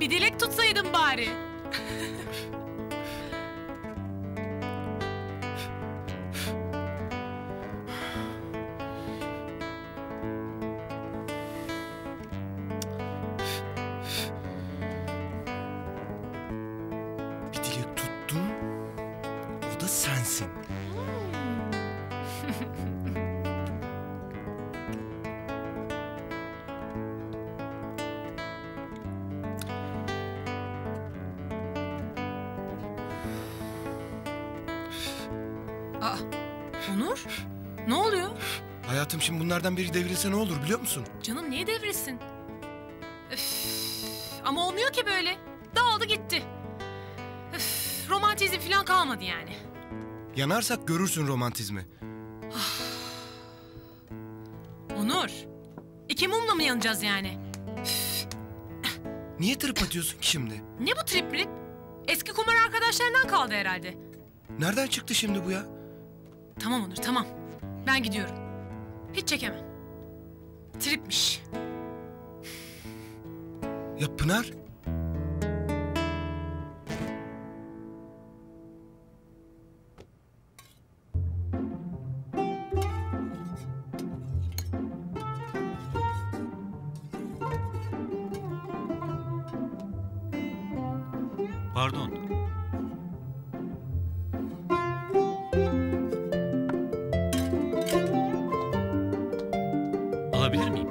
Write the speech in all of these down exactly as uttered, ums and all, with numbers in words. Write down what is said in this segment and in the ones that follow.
Bir dilek tutsaydın bari. Bir dilek tuttum. O da sensin. Aa, Onur? Ne oluyor? Hayatım, şimdi bunlardan biri devrilse ne olur biliyor musun? Canım niye devrilsin? Üf, ama olmuyor ki böyle. Dağıldı gitti. Üf, romantizm falan kalmadı yani. Yanarsak görürsün romantizmi. Onur, iki mumla mı yanacağız yani? Niye trip atıyorsun ki şimdi? Ne bu trip trip? Eski kumar arkadaşlarından kaldı herhalde. Nereden çıktı şimdi bu ya? Tamam Onur, tamam. Ben gidiyorum. Hiç çekemem. Tripmiş. Ya Pınar? Pardon. Alabilir miyim?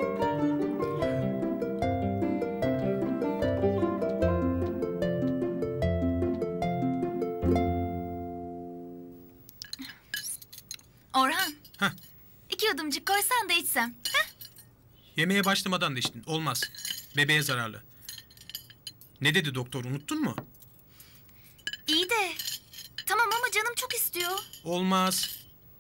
Orhan. Heh. İki yudumcuk koysan da içsem. Heh. Yemeğe başlamadan da içtin. Olmaz. Bebeğe zararlı. Ne dedi doktor, unuttun mu? İyi de. Tamam ama canım çok istiyor. Olmaz.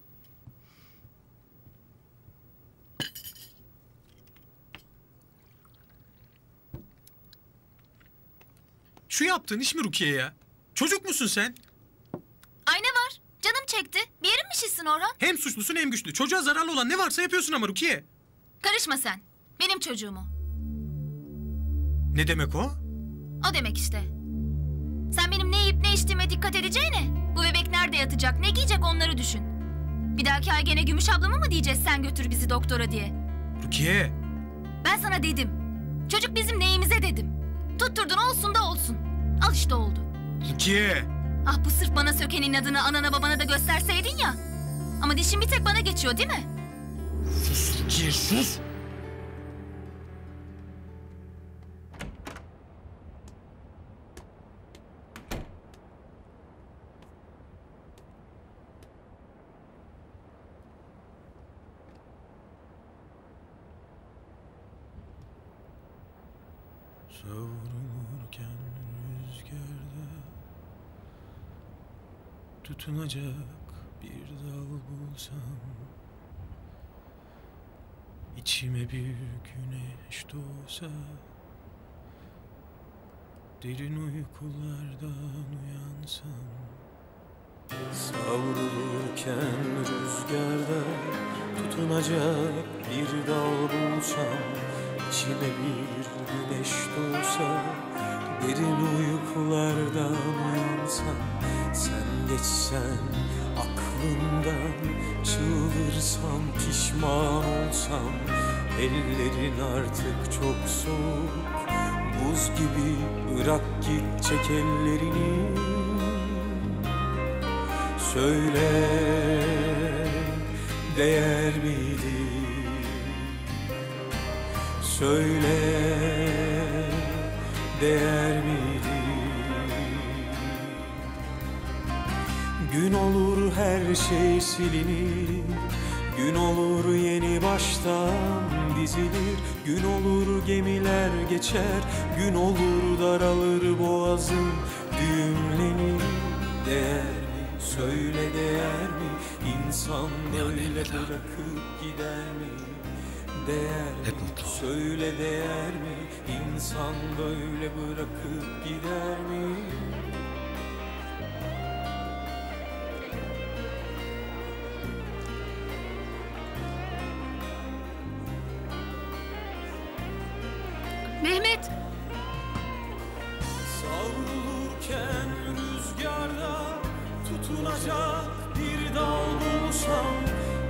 Şu yaptığın iş mi Rukiye ya? Çocuk musun sen? Ay ne var? Canım çekti. Bir yerin mi şişsin Orhan? Hem suçlusun hem güçlü. Çocuğa zararlı olan ne varsa yapıyorsun ama Rukiye. Karışma sen. Benim çocuğum o. Ne demek o? O demek işte. Sen benim ne yiyip ne içtiğime dikkat edeceğine, bu bebek nerede yatacak, ne giyecek onları düşün. Bir dahaki ay gene Gümüş ablama mı diyeceğiz sen götür bizi doktora diye? Rukiye. Ben sana dedim. Çocuk bizim neyimize dedim. Tutturdun olsun da olsun. Al işte oldu. Rukiye. Ah bu sırf bana sökenin adını anana babana da gösterseydin ya. Ama dişin bir tek bana geçiyor değil mi? Sus Rukiye, sus. Savrulurken rüzgarda tutunacak bir dal bulsam, içime bir güneş doğsa, derin uykulardan uyansam. Savrulurken rüzgarda tutunacak bir dal bulsam, İçime bir güneş doğsa, derin uykulardan uyansam, sen geçsen aklımdan, çığlırsam pişman olsam, ellerin artık çok soğuk, buz gibi bırak git çek ellerini. Söyle, değer miydi? Söyle, değer miydi? Gün olur her şey silinir, gün olur yeni baştan dizilir, gün olur gemiler geçer, gün olur daralır boğazın düğümlenir. Değer mi? Söyle değer mi? İnsan böyle bırakıp gider mi? Değer mi? Söyle değer mi? İnsan böyle bırakıp gider mi? Mehmet! Tutunacak bir dal bulsam